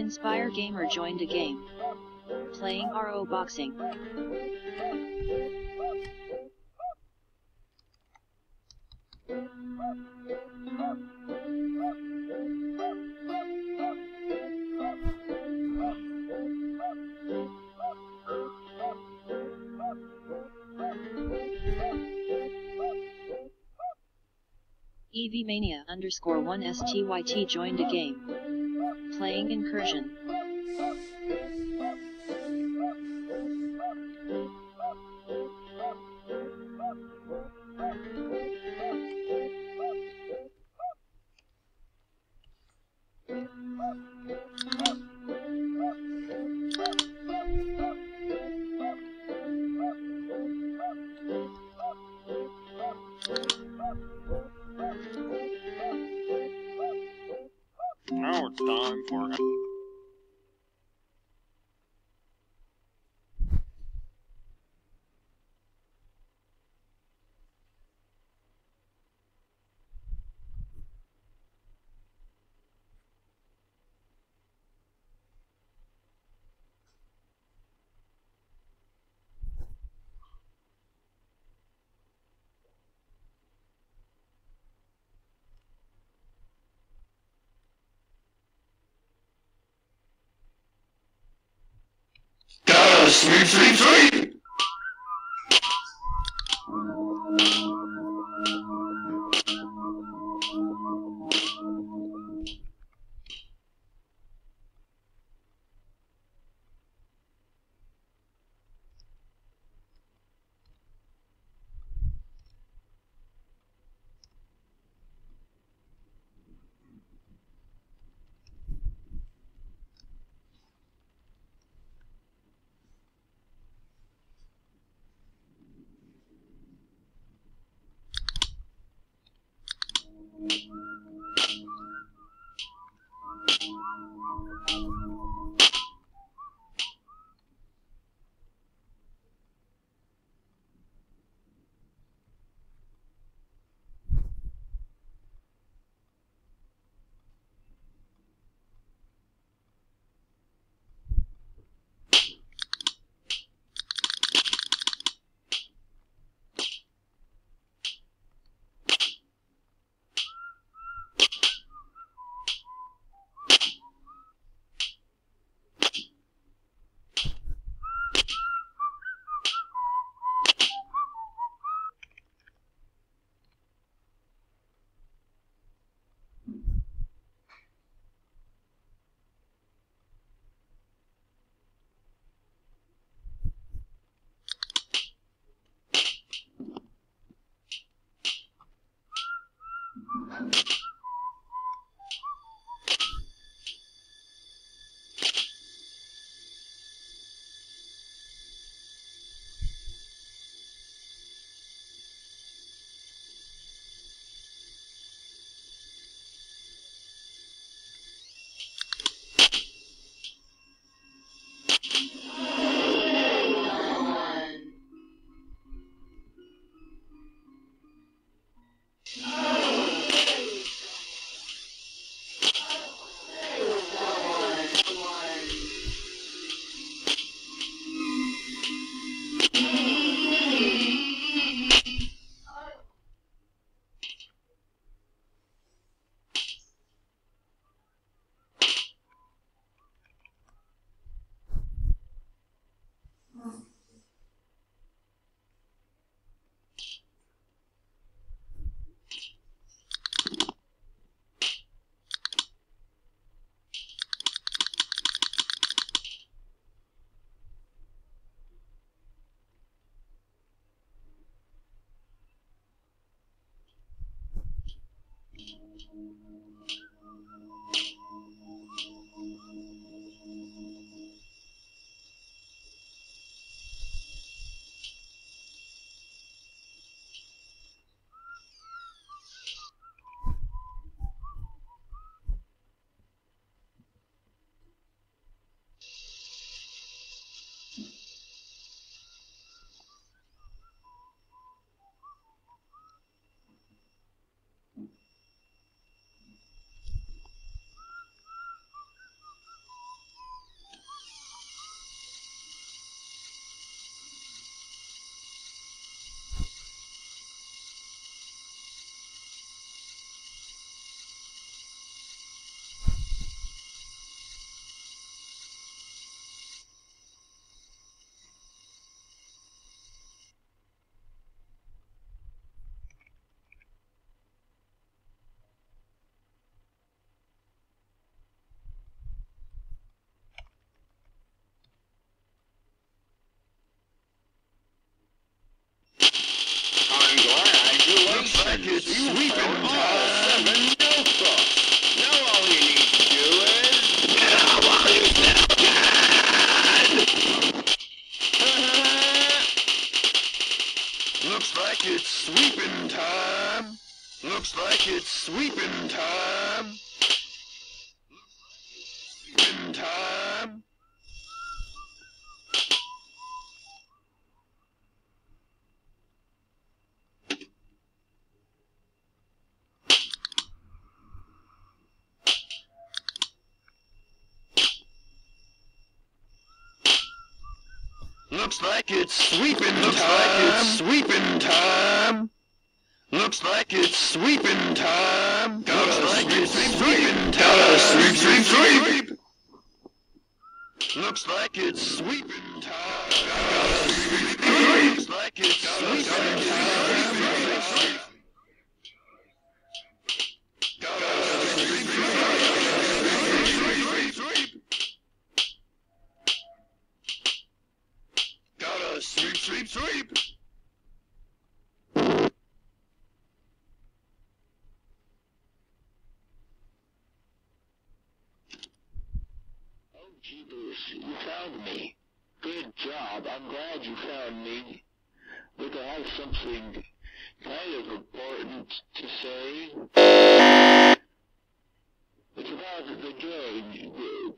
Inspire Gamer joined a game. Playing RO Boxing. EVMania_1STYT joined a game. Playing Incursion. Now it's time for... Sleep, sleep, sleep! it's sweeping time. Now all you need to do is... Looks like it's sweeping time. Looks like it's sweeping time. Sweeping time. Looks like it's sweeping time. Looks like it's sweeping time. Looks like it's sweeping time. Looks like it's sweeping time. Gotta sweep, sweep, sweep. Looks like it's sweeping time. Gotta sweep, sweep. Looks like it's sweeping time. Gotta sweep, sweep. Gotta sweep, sweep, sweep. Oh, Jeepers, you found me. Good job. I'm glad you found me. Look, I have something kind of important to say. It's about the game.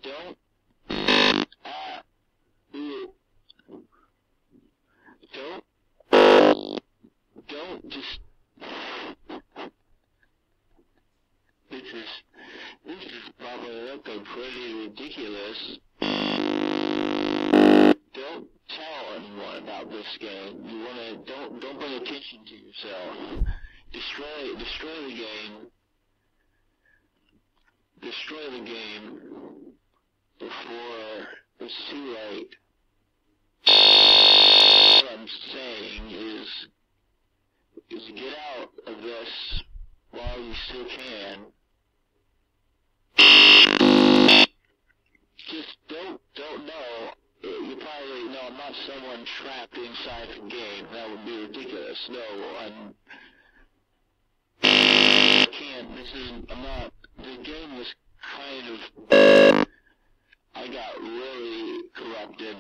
Don't just... This is probably looking pretty ridiculous. Don't tell anyone about this game. You wanna don't pay attention to yourself. Destroy the game. Destroy the game before it's too late. What I'm saying is get out of this while you still can. Just don't know. You probably know I'm not someone trapped inside the game. That would be ridiculous. No, I can't. I'm not. The game was kind of. I got really corrupted.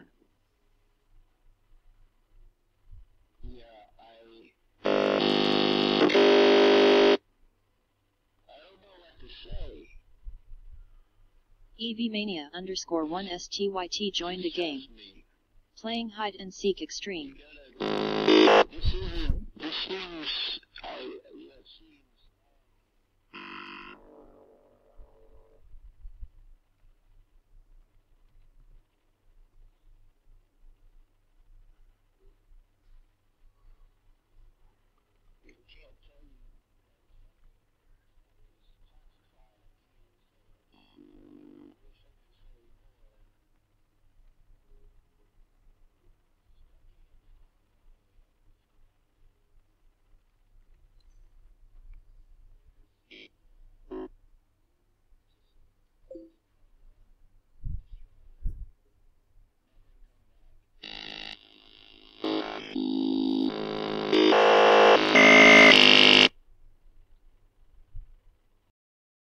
Yeah, I don't know what to say. EVMania_1STYT joined the game. Playing hide and seek extreme. This seems